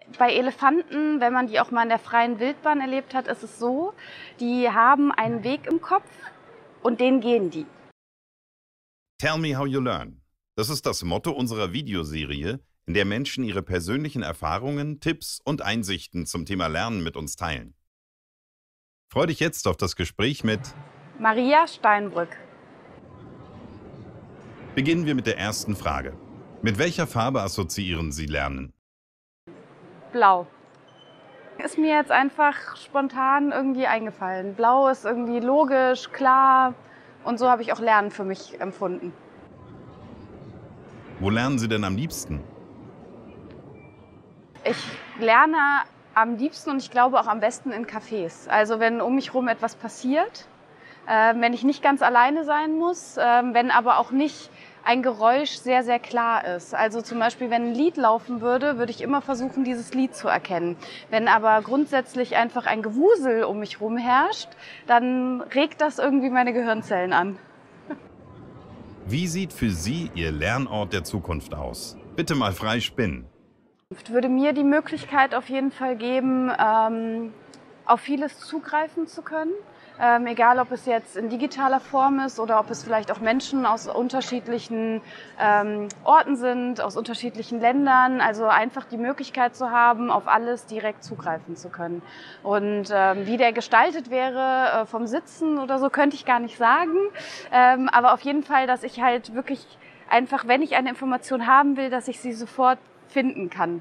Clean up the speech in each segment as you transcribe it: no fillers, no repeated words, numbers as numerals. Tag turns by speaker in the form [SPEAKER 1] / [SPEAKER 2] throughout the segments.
[SPEAKER 1] Bei Elefanten, wenn man die auch mal in der freien Wildbahn erlebt hat, ist es so, die haben einen Weg im Kopf und den gehen die.
[SPEAKER 2] Tell me how you learn. Das ist das Motto unserer Videoserie, in der Menschen ihre persönlichen Erfahrungen, Tipps und Einsichten zum Thema Lernen mit uns teilen. Freu dich jetzt auf das Gespräch mit.
[SPEAKER 1] Maria Steinbrück.
[SPEAKER 2] Beginnen wir mit der ersten Frage. Mit welcher Farbe assoziieren Sie Lernen?
[SPEAKER 1] Blau. Ist mir jetzt einfach spontan irgendwie eingefallen. Blau ist irgendwie logisch, klar und so habe ich auch Lernen für mich empfunden.
[SPEAKER 2] Wo lernen Sie denn am liebsten?
[SPEAKER 1] Ich lerne am liebsten und ich glaube auch am besten in Cafés. Also wenn um mich herum etwas passiert, wenn ich nicht ganz alleine sein muss, wenn aber auch nicht ein Geräusch sehr, sehr klar ist. Also zum Beispiel, wenn ein Lied laufen würde, würde ich immer versuchen, dieses Lied zu erkennen. Wenn aber grundsätzlich einfach ein Gewusel um mich herum herrscht, dann regt das irgendwie meine Gehirnzellen an.
[SPEAKER 2] Wie sieht für Sie Ihr Lernort der Zukunft aus? Bitte mal frei spinnen.
[SPEAKER 1] Würde mir die Möglichkeit auf jeden Fall geben, auf vieles zugreifen zu können. Egal, ob es jetzt in digitaler Form ist oder ob es vielleicht auch Menschen aus unterschiedlichen Orten sind, aus unterschiedlichen Ländern. Also einfach die Möglichkeit zu haben, auf alles direkt zugreifen zu können. Und wie der gestaltet wäre vom Sitzen oder so, könnte ich gar nicht sagen. Aber auf jeden Fall, dass ich halt wirklich einfach, wenn ich eine Information haben will, dass ich sie sofort finden kann.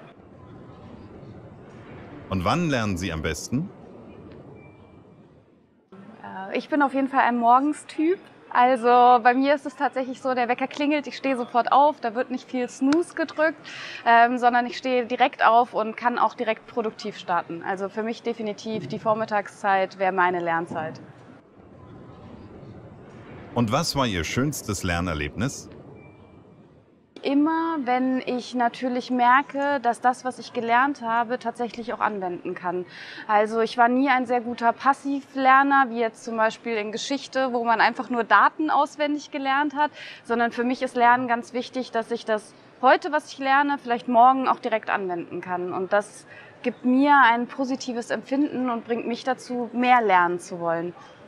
[SPEAKER 2] Und wann lernen Sie am besten?
[SPEAKER 1] Ich bin auf jeden Fall ein Morgenstyp. Also bei mir ist es tatsächlich so, der Wecker klingelt, ich stehe sofort auf, da wird nicht viel Snooze gedrückt, sondern ich stehe direkt auf und kann auch direkt produktiv starten. Also für mich definitiv die Vormittagszeit wäre meine Lernzeit.
[SPEAKER 2] Und was war Ihr schönstes Lernerlebnis?
[SPEAKER 1] Immer, wenn ich natürlich merke, dass das, was ich gelernt habe, tatsächlich auch anwenden kann. Also ich war nie ein sehr guter Passivlerner, wie jetzt zum Beispiel in Geschichte, wo man einfach nur Daten auswendig gelernt hat, sondern für mich ist Lernen ganz wichtig, dass ich das heute, was ich lerne, vielleicht morgen auch direkt anwenden kann. Und das gibt mir ein positives Empfinden und bringt mich dazu, mehr lernen zu wollen.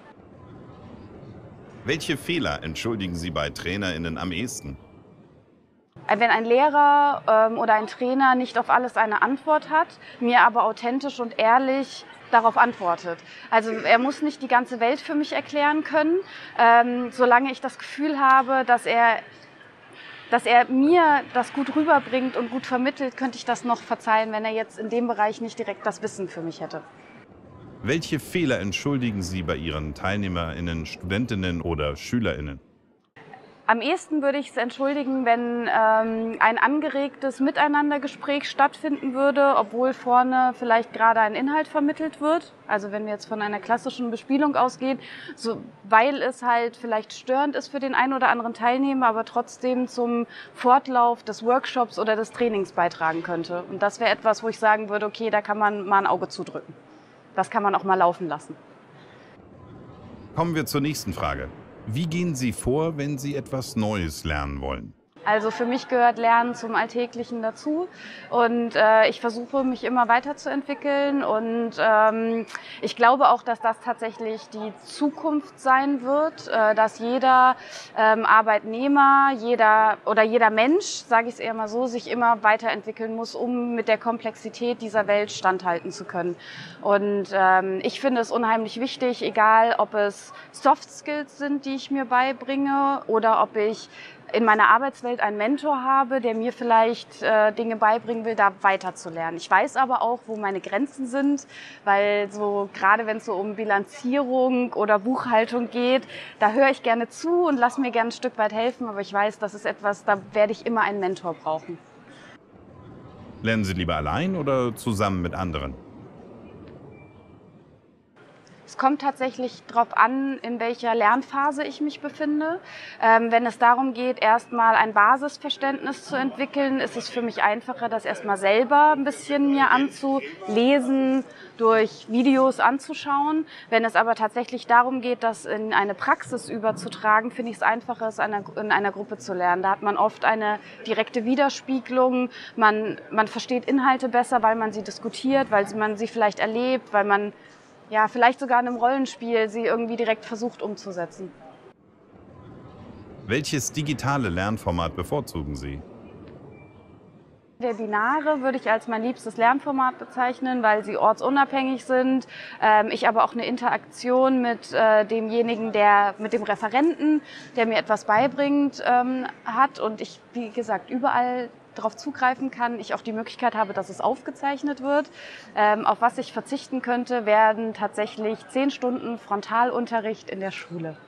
[SPEAKER 2] Welche Fehler entschuldigen Sie bei TrainerInnen am ehesten?
[SPEAKER 1] Wenn ein Lehrer oder ein Trainer nicht auf alles eine Antwort hat, mir aber authentisch und ehrlich darauf antwortet. Also er muss nicht die ganze Welt für mich erklären können, solange ich das Gefühl habe, dass er mir das gut rüberbringt und gut vermittelt, könnte ich das noch verzeihen, wenn er jetzt in dem Bereich nicht direkt das Wissen für mich hätte.
[SPEAKER 2] Welche Fehler entschuldigen Sie bei Ihren TeilnehmerInnen, Studentinnen oder SchülerInnen?
[SPEAKER 1] Am ehesten würde ich es entschuldigen, wenn ein angeregtes Miteinandergespräch stattfinden würde, obwohl vorne vielleicht gerade ein Inhalt vermittelt wird. Also wenn wir jetzt von einer klassischen Bespielung ausgehen, so, weil es halt vielleicht störend ist für den einen oder anderen Teilnehmer, aber trotzdem zum Fortlauf des Workshops oder des Trainings beitragen könnte. Und das wäre etwas, wo ich sagen würde, okay, da kann man mal ein Auge zudrücken. Das kann man auch mal laufen lassen.
[SPEAKER 2] Kommen wir zur nächsten Frage. Wie gehen Sie vor, wenn Sie etwas Neues lernen wollen?
[SPEAKER 1] Also für mich gehört Lernen zum Alltäglichen dazu und ich versuche, mich immer weiterzuentwickeln und ich glaube auch, dass das tatsächlich die Zukunft sein wird, dass jeder Arbeitnehmer, jeder Mensch, sage ich es eher mal so, sich immer weiterentwickeln muss, um mit der Komplexität dieser Welt standhalten zu können. Und ich finde es unheimlich wichtig, egal ob es Soft Skills sind, die ich mir beibringe oder ob ich in meiner Arbeitswelt einen Mentor habe, der mir vielleicht Dinge beibringen will, da weiterzulernen. Ich weiß aber auch, wo meine Grenzen sind, weil so gerade wenn es so um Bilanzierung oder Buchhaltung geht, da höre ich gerne zu und lasse mir gerne ein Stück weit helfen, aber ich weiß, das ist etwas, da werde ich immer einen Mentor brauchen.
[SPEAKER 2] Lernen Sie lieber allein oder zusammen mit anderen?
[SPEAKER 1] Es Es kommt tatsächlich darauf an, in welcher Lernphase ich mich befinde. Wenn es darum geht, erstmal ein Basisverständnis zu entwickeln, ist es für mich einfacher, das erstmal selber ein bisschen mir anzulesen, durch Videos anzuschauen. Wenn es aber tatsächlich darum geht, das in eine Praxis überzutragen, finde ich es einfacher, es in einer Gruppe zu lernen. Da hat man oft eine direkte Widerspiegelung, man versteht Inhalte besser, weil man sie diskutiert, weil man sie vielleicht erlebt, weil man ja vielleicht sogar in einem Rollenspiel sie irgendwie direkt versucht umzusetzen.
[SPEAKER 2] Welches digitale Lernformat bevorzugen Sie?
[SPEAKER 1] Webinare würde ich als mein liebstes Lernformat bezeichnen, weil sie ortsunabhängig sind. Ich aber auch eine Interaktion mit demjenigen, mit dem Referenten, der mir etwas beibringt, hat und ich, wie gesagt, überall darauf zugreifen kann. Ich auch die Möglichkeit habe, dass es aufgezeichnet wird. Auf was ich verzichten könnte, werden tatsächlich 10 Stunden Frontalunterricht in der Schule.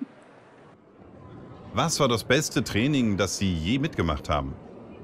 [SPEAKER 2] Was war das beste Training, das Sie je mitgemacht haben?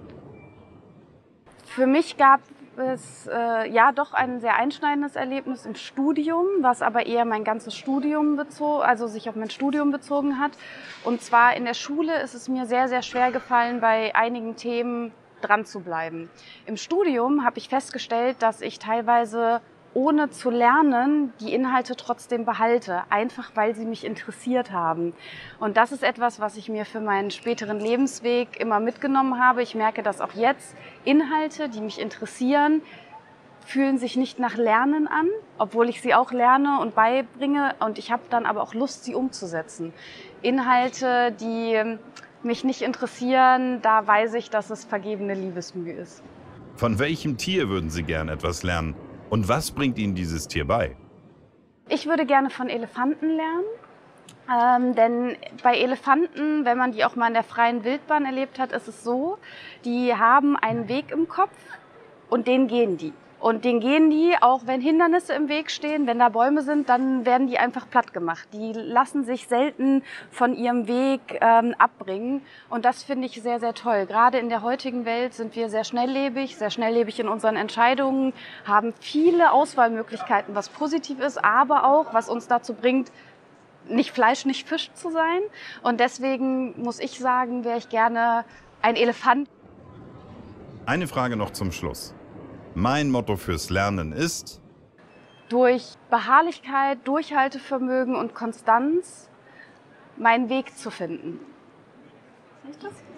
[SPEAKER 1] Für mich gab es ja doch ein sehr einschneidendes Erlebnis im Studium, was aber eher mein ganzes Studium sich auf mein Studium bezogen hat. Und zwar in der Schule ist es mir sehr, sehr schwer gefallen, bei einigen Themen dran zu bleiben. Im Studium habe ich festgestellt, dass ich teilweise ohne zu lernen die Inhalte trotzdem behalte, einfach weil sie mich interessiert haben. Und das ist etwas, was ich mir für meinen späteren Lebensweg immer mitgenommen habe. Ich merke, dass auch jetzt Inhalte, die mich interessieren, fühlen sich nicht nach Lernen an, obwohl ich sie auch lerne und beibringe. Und ich habe dann aber auch Lust, sie umzusetzen. Inhalte, die mich nicht interessieren, da weiß ich, dass es vergebene Liebesmühe ist.
[SPEAKER 2] Von welchem Tier würden Sie gern etwas lernen? Und was bringt Ihnen dieses Tier bei?
[SPEAKER 1] Ich würde gerne von Elefanten lernen, denn bei Elefanten, wenn man die auch mal in der freien Wildbahn erlebt hat, ist es so, die haben einen Weg im Kopf und den gehen die. Und den gehen die, auch wenn Hindernisse im Weg stehen, wenn da Bäume sind, dann werden die einfach platt gemacht. Die lassen sich selten von ihrem Weg abbringen. Und das finde ich sehr, sehr toll. Gerade in der heutigen Welt sind wir sehr schnelllebig in unseren Entscheidungen, haben viele Auswahlmöglichkeiten, was positiv ist, aber auch, was uns dazu bringt, nicht Fleisch, nicht Fisch zu sein. Und deswegen muss ich sagen, wäre ich gerne ein Elefant.
[SPEAKER 2] Eine Frage noch zum Schluss. Mein Motto fürs Lernen ist:
[SPEAKER 1] Durch Beharrlichkeit, Durchhaltevermögen und Konstanz meinen Weg zu finden. Ist das?